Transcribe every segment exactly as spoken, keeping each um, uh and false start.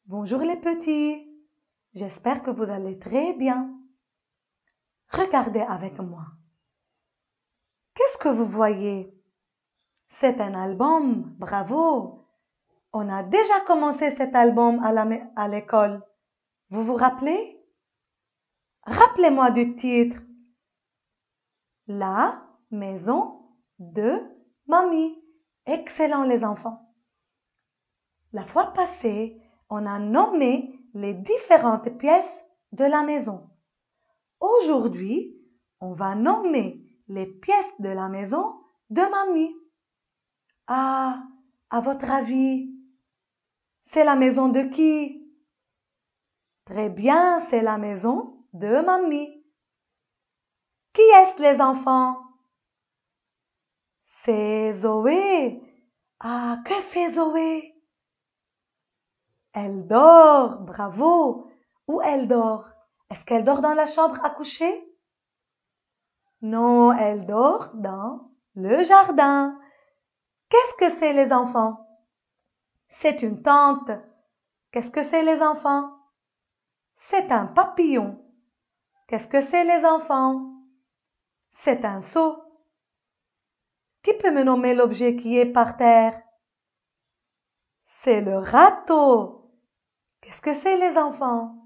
Bonjour les petits, j'espère que vous allez très bien. Regardez avec moi. Qu'est-ce que vous voyez? C'est un album, bravo. On a déjà commencé cet album à la- à l'école. Vous vous rappelez? Rappelez-moi du titre. La maison de mamie. Excellent les enfants. La fois passée, on a nommé les différentes pièces de la maison. Aujourd'hui, on va nommer les pièces de la maison de mamie. Ah, à votre avis, c'est la maison de qui? Très bien, c'est la maison de mamie. Qui est-ce les enfants? C'est Zoé. Ah, que fait Zoé? Elle dort, bravo. Où elle dort? Est-ce qu'elle dort dans la chambre à coucher? Non, elle dort dans le jardin. Qu'est-ce que c'est les enfants? C'est une tente. Qu'est-ce que c'est les enfants? C'est un papillon. Qu'est-ce que c'est les enfants? C'est un seau. Qui peut me nommer l'objet qui est par terre? C'est le râteau. Qu'est-ce que c'est les enfants?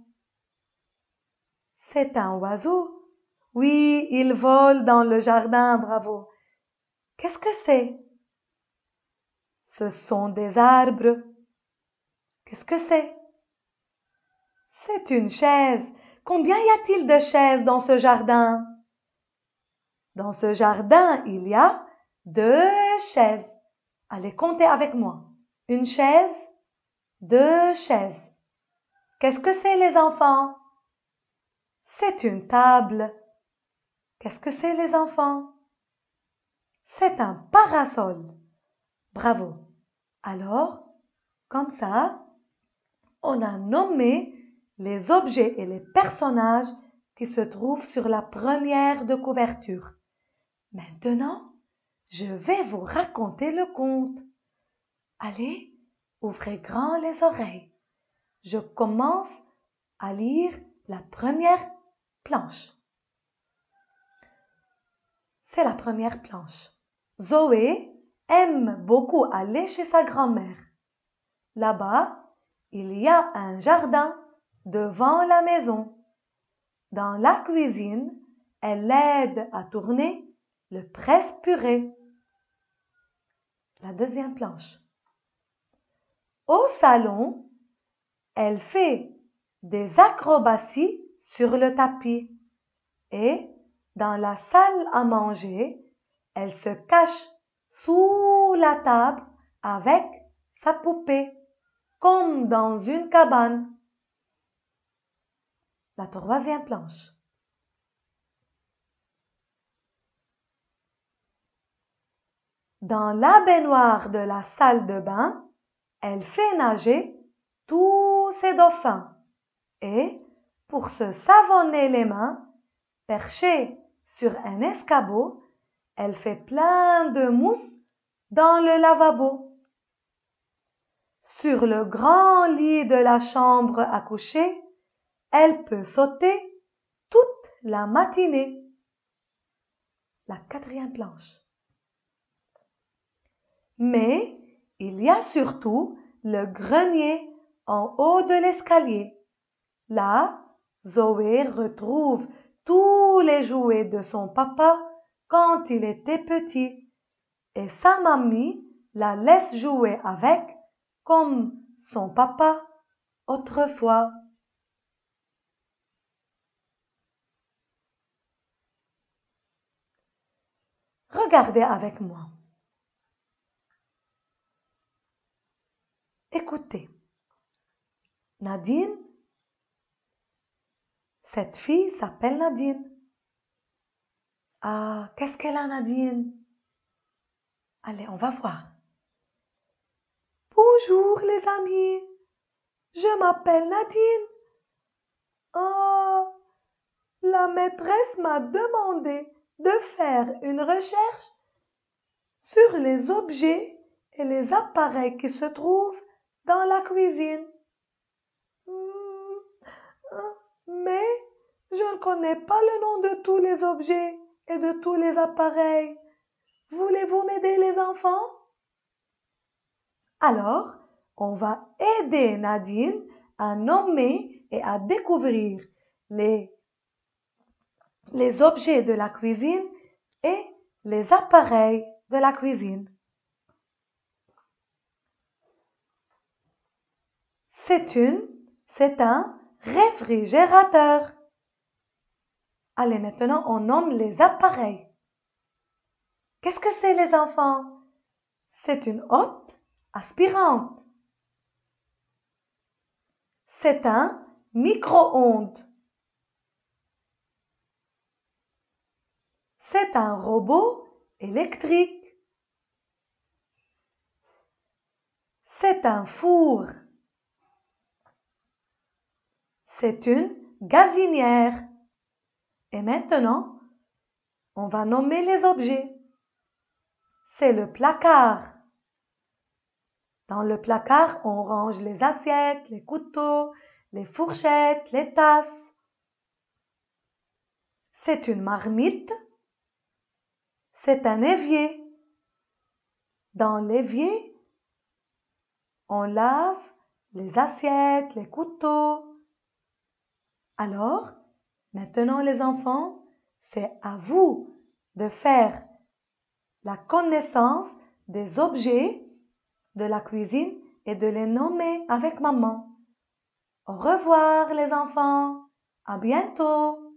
C'est un oiseau. Oui, il vole dans le jardin, bravo. Qu'est-ce que c'est? Ce sont des arbres. Qu'est-ce que c'est? C'est une chaise. Combien y a-t-il de chaises dans ce jardin? Dans ce jardin, il y a deux chaises. Allez, comptez avec moi. Une chaise, deux chaises. Qu'est-ce que c'est les enfants? C'est une table. Qu'est-ce que c'est les enfants? C'est un parasol. Bravo. Alors, comme ça, on a nommé les objets et les personnages qui se trouvent sur la première de couverture. Maintenant, je vais vous raconter le conte. Allez, ouvrez grand les oreilles. Je commence à lire la première planche. C'est la première planche. Zoé aime beaucoup aller chez sa grand-mère. Là-bas, il y a un jardin devant la maison. Dans la cuisine, elle l'aide à tourner le presse-purée. La deuxième planche. Au salon, elle fait des acrobaties sur le tapis et dans la salle à manger, elle se cache sous la table avec sa poupée, comme dans une cabane. La troisième planche. Dans la baignoire de la salle de bain, elle fait nager tous ses dauphins et, pour se savonner les mains, perchée sur un escabeau, elle fait plein de mousse dans le lavabo. Sur le grand lit de la chambre à coucher, elle peut sauter toute la matinée. La quatrième planche. Mais il y a surtout le grenier en haut de l'escalier. Là, Zoé retrouve tous les jouets de son papa quand il était petit et sa mamie la laisse jouer avec comme son papa autrefois. Regardez avec moi. Écoutez. Nadine, cette fille s'appelle Nadine. Ah, qu'est-ce qu'elle a, Nadine? Allez, on va voir. Bonjour les amis, je m'appelle Nadine. Oh, la maîtresse m'a demandé de faire une recherche sur les objets et les appareils qui se trouvent dans la cuisine. Mais je ne connais pas le nom de tous les objets et de tous les appareils. Voulez-vous m'aider les enfants? Alors, on va aider Nadine à nommer et à découvrir les, les objets de la cuisine et les appareils de la cuisine. C'est une, c'est un réfrigérateur. Allez, maintenant, on nomme les appareils. Qu'est-ce que c'est, les enfants? C'est une hotte aspirante. C'est un micro-ondes. C'est un robot électrique. C'est un four. C'est une gazinière. Et maintenant, on va nommer les objets. C'est le placard. Dans le placard, on range les assiettes, les couteaux, les fourchettes, les tasses. C'est une marmite. C'est un évier. Dans l'évier, on lave les assiettes, les couteaux. Alors, maintenant les enfants, c'est à vous de faire la connaissance des objets de la cuisine et de les nommer avec maman. Au revoir les enfants, à bientôt.